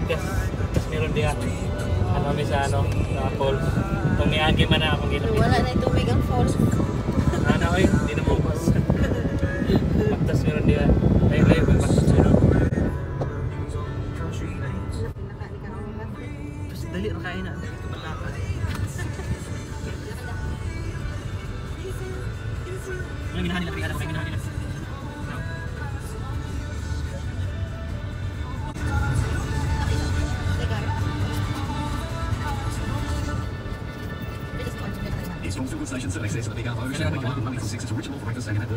bigkas. Tapos meron diha. Ano may sa ano, sa falls. Itong niagi man na akong ginamit. Wala na itubig ang falls. Ano oy, hindi na mabas. Baktas meron diha. Layo-layo may baktas meron. Tapos dali na kain na. Dali ka balata. Ano ginahan nila? Ano ginahan nila? Fuel stations at access to the big Arvo, showing 1 is original for breakfast and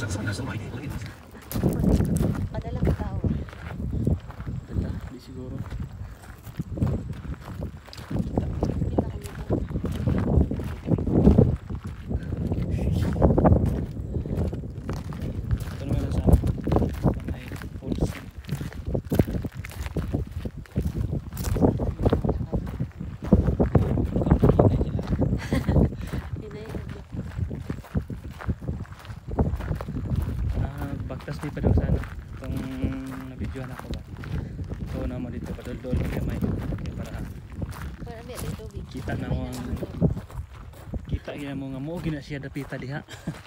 Padala ka tao. Dala, di siguro. Ito naman ang sana. Ay, falls. Baktas di pa daw sana itong nabidyohan ako ba. So naman dito padol-dol kaya may kaya para kita na mo ang kita gina mo nga mo gina siya dapita diha.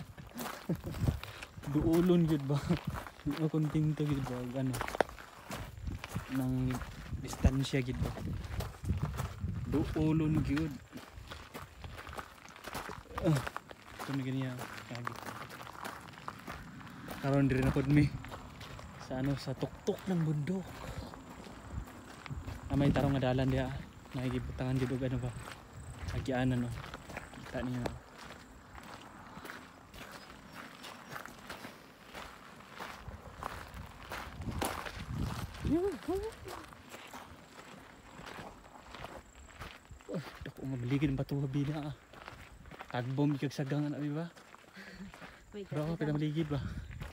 Duulon gid ba? Di mo kontento gid ba ano nang distansya gid ba. Duulon gid. Ito na ganyan kagi. Karon diri na pod mi sa ano sa tuktok ng bundok. May tarong nga dalan diha. Nagibutangan gid og ano ba? Agianan no. Kita niyo. Dako mabiligid ang batuha bina. Tagbom ikag sagangan abi ba? Pero ako pinamaligid ba?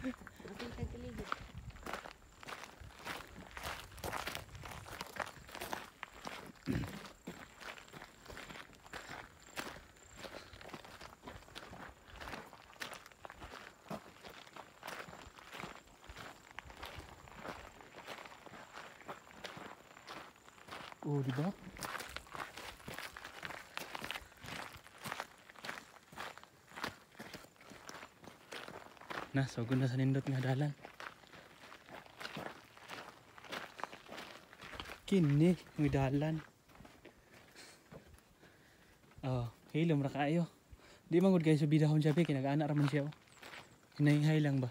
Oh, di ba? Na, so ganda sa nindot nga dalan. Kini, ng dalan. Oh, hilom ra kaayo. Di man gud kay subidahon siya be, kinag-ana ra man siya. Oh. Hinahihay lang ba?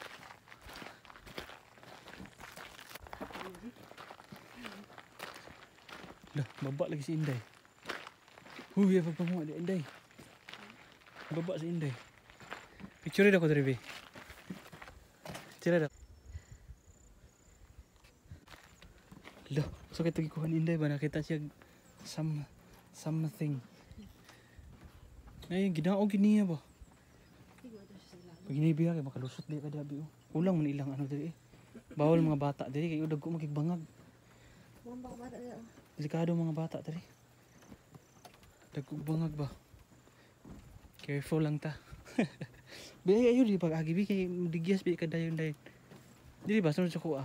Lah, baba lagi si Inday. Huy, pagpamuha di Inday. Baba si Inday. Picture rin ako dari be. Picture rin. Lah, so kita gikuha ni Inday ba nakita siya something. Ay, ginaog niya ba? Pag ginibiya kay makalusot di ka dabi. Kulang man ilang ano diri. Bawal mga bata diri kay udag ko makigbangag. Mga bata diri. Delikado mga bata diri. Dagkog bangag ba? Careful lang ta. Biya ayo di pag agi bi kay digyas bi ka dayon-dayon. Dili ba sunod sa kuha?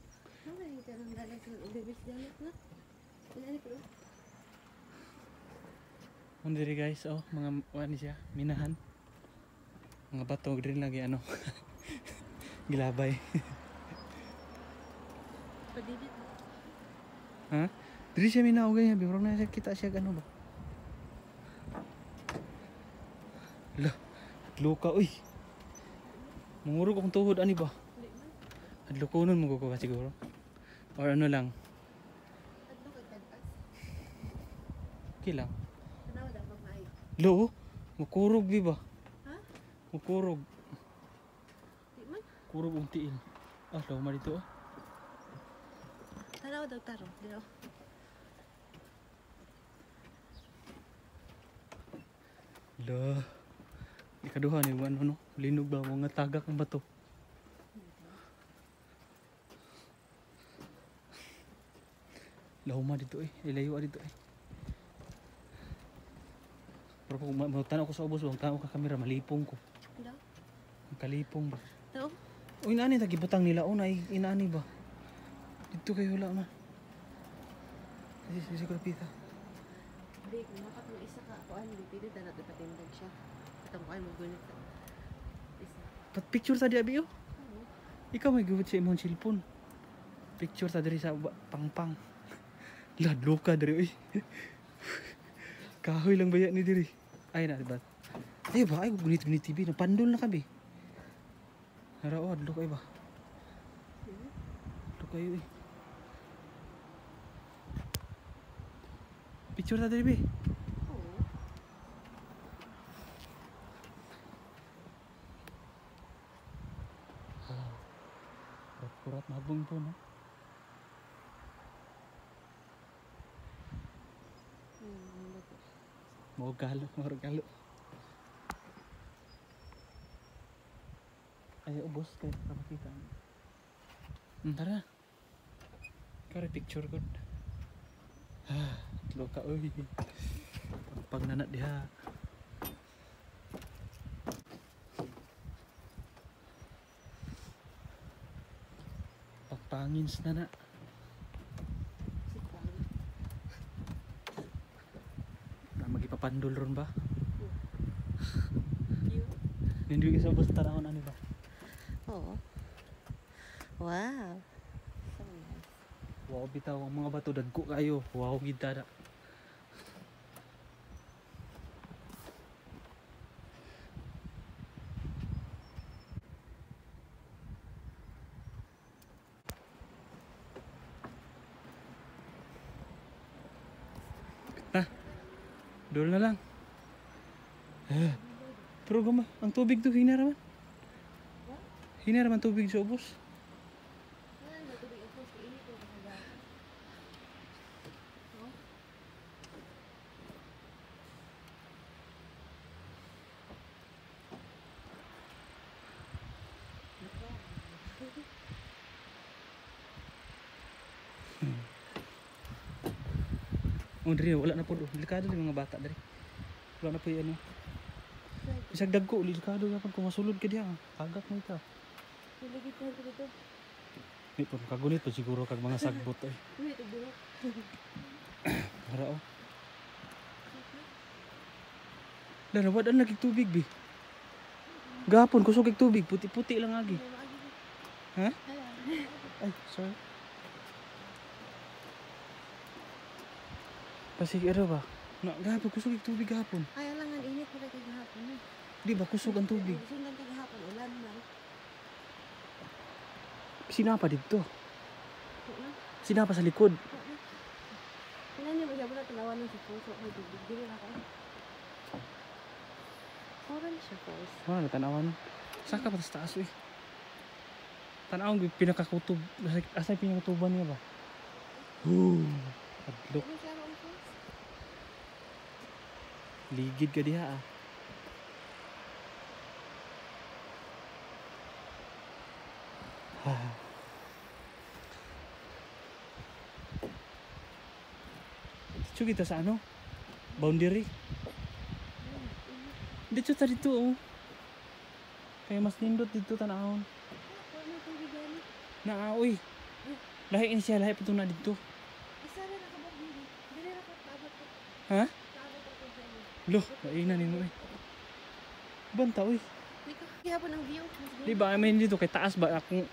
Ano diri guys, oh, mga wani siya, minahan. Mga bato diri lagi ano. Gilabay. Padidit. Ha? Diri siya minaw gaya, bimrong na siya kita siya ano ba? Lah, luka uy. Mangurog akong tuhod ani ba? Adlukonon mo ko siguro. Or ano lang. Adlo kay tagas. Okay lang. Tanaw da pagmay. Lo, makurog di ba? Ha? Makurog. Di man. Kurog untiin. Ah, law ma dito ah. Tanaw daw taro. Dito. Lah. Ikaduha ni ano no, linog ba mga tagak ng bato. Lahuma dito eh, ilayo dito eh. Pero kung mautan ako sa ubos, huwag tao ka kamera, malipong ko. Daw. Kalipong ba? Daw. O inani, tagibutang nila o na inani ba? Dito kayo wala na. Sisi ko pita. Hindi, kung makatong isa ka ako, ano, pili na natin patindag siya. Katong kayo magunit ka. Isa. Pat picture sa di abi yo. Ano? Ikaw may gawit sa imong cellphone. Picture sa diri sa pangpang. Ladlo ka diri oy. Kahoy lang baya ni diri. Ay na ba? Ay ba ay gunit-gunit TV na pandol na kami. Haraw adlo kay ba? Adlo kayo eh. Picture sa diri be. Oo. Kurat mabong po no. Mau galo. Ayo bos kayak apa kita? Tara. Kare picture ko. Loka euy. Pag nanat diha. Pagpangin sa nana. Na magipapandol ron ba? Hindi ka sa bus tanahon ano ba? Oo. Wow. So nice. Wow bitaw ang mga bato dagko kayo. Wow gid tada. Dol na lang. Pero gama, ang tubig to hina raman. Hina raman tubig sa ubos. Oh, diri wala na po. Delikado yung mga bata diri. Wala na po yung ano. Isag dagko, delikado na pag kumasulod ka diha. Kagak mo ita. Nilagit ko dito. May po kagunit po siguro kag mga sagbot eh. Uy, ito bunot. Para oh. Larawad ang lagi tubig bi. Gapon kusog kag tubig, puti-puti lang agi. Ha? Ay, sorry. Kasi ano ba? Gapon kusog kag tubig gapon. Ay, alangan init ko kay gahapon. Di ba kusog ang tubig? Sundan kay gahapon ulan man. Sinapa dito. Oo. Sinapa sa likod. Kailan niyo ba siya tanawan ng puso ko tubig dili na ko. Orange siya first. Wala tanawan. Saka pa sa taas eh. Tanaw ang pinakakutob. Asa pinakakutuban niya ba? Adlok. Ano siya ang first? Ligid ka diha ah. Dito kita sa ano? Boundary. Dito sa dito oh. Kaya mas nindot dito tanahon. Ano tubig gani? Uy. Lahi ini siya, lahi pa na dito. Isa ra nakabog dili. Dili ra ko taabot ko. Ha? Taabot ko dili. Loh, laina nimo eh. Banta uy. May gihapon ang view. Di ba I mean dito kay taas ba akong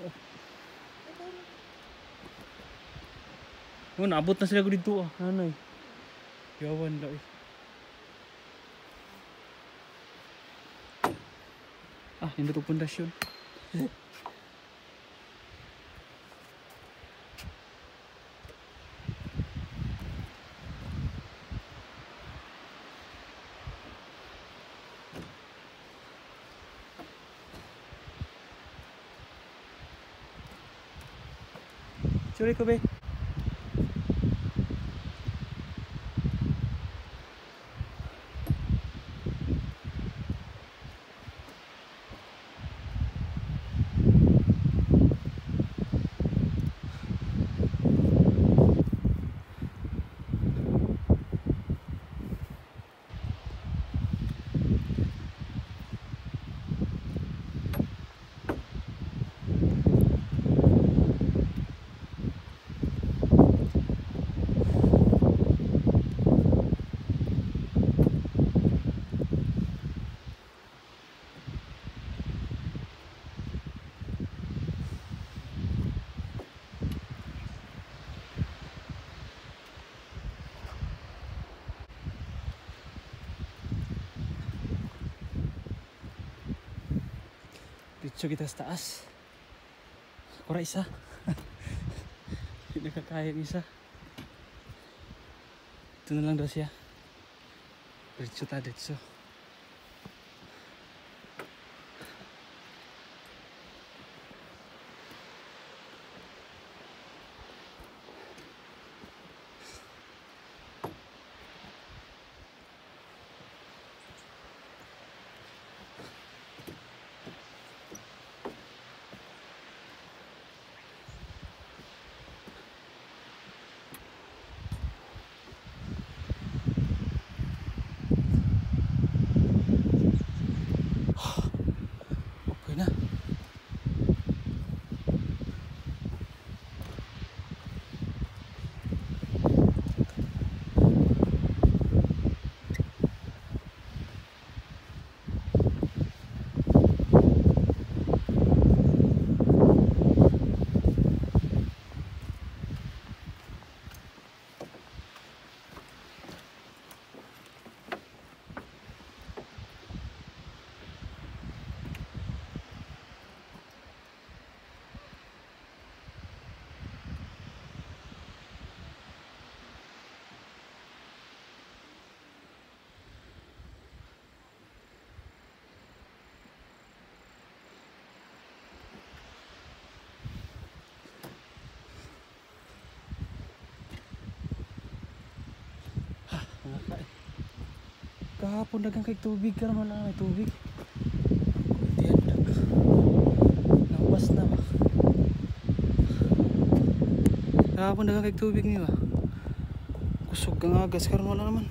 oh, naabot na sila ko dito ah. Ano eh. Yawan daw eh. Ah, hindi ito pundasyon. Sorry ko be. Diretso kita sa taas. Kura isa. Hindi nakakaya ng isa. Ito na lang daw siya. Diretso ta, diretso. Okay na. Kahapon dagang kay tubig, karon wala may tubig. Diyan dak. Nawas na ba? Kahapon dagang kay tubig ni ba? Kusog kang agas, karon wala naman.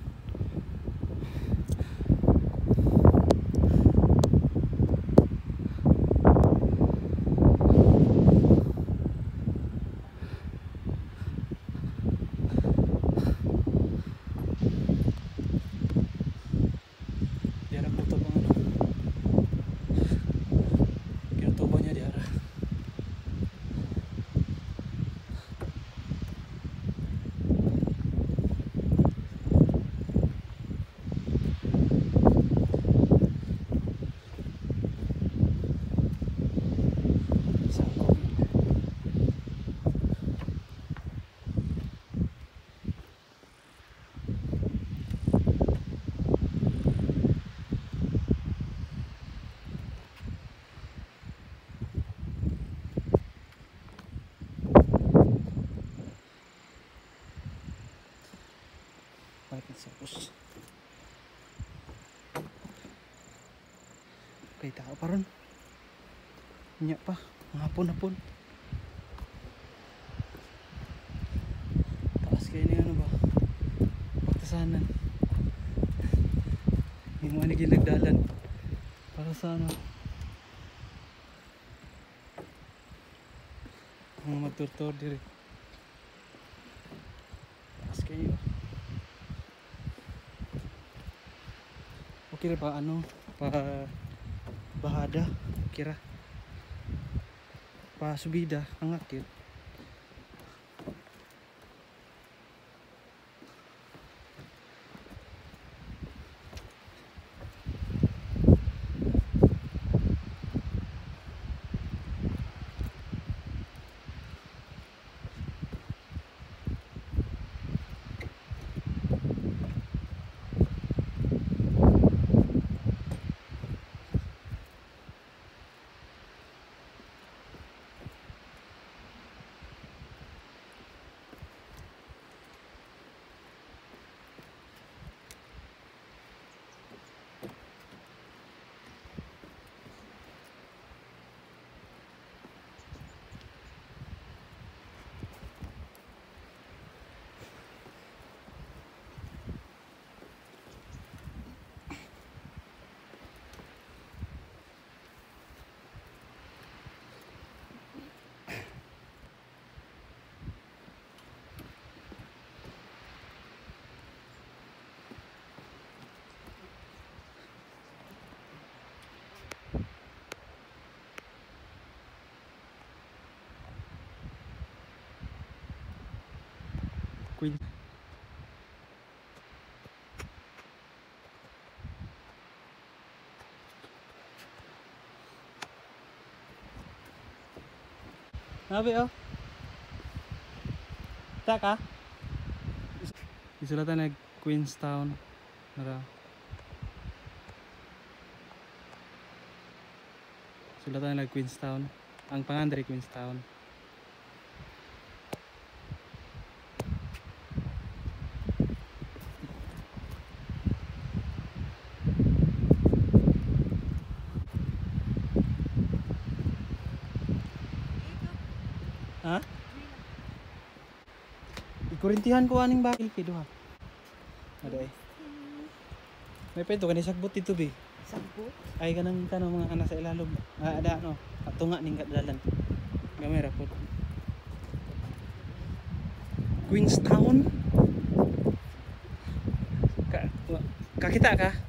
Balik sa bus. Kay tao pa ron. Nya pa, hapon-hapon. Taas kayo ni ano ba? Pagtasanan. Hindi mo nagilagdalan. Para sa ano? Mga magturtor diri. Taas kayo. Kira pa ano, pa bahada, kira pa subida ang akit. Nabi oh. Tak ka? Isulatan nag Queenstown. Nara. Sulatan nag Queenstown. Ang pangalan dari Queenstown. Ha? Ikurintihan ko aning bakil kido ha. Ada eh. May pento kanang sagbot dito bi. Sagbot? Ay kanang mga anak sa ilalom. Ada no. Tunga ning kadalan. Gamay ra pud. Queenstown. Kakita ka?